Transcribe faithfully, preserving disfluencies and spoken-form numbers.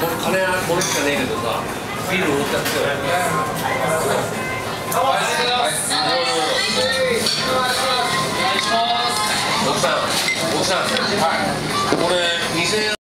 金はこれしかねえけどさ、ビール持ってやってよ。奥さん、奥さん、はい、これ。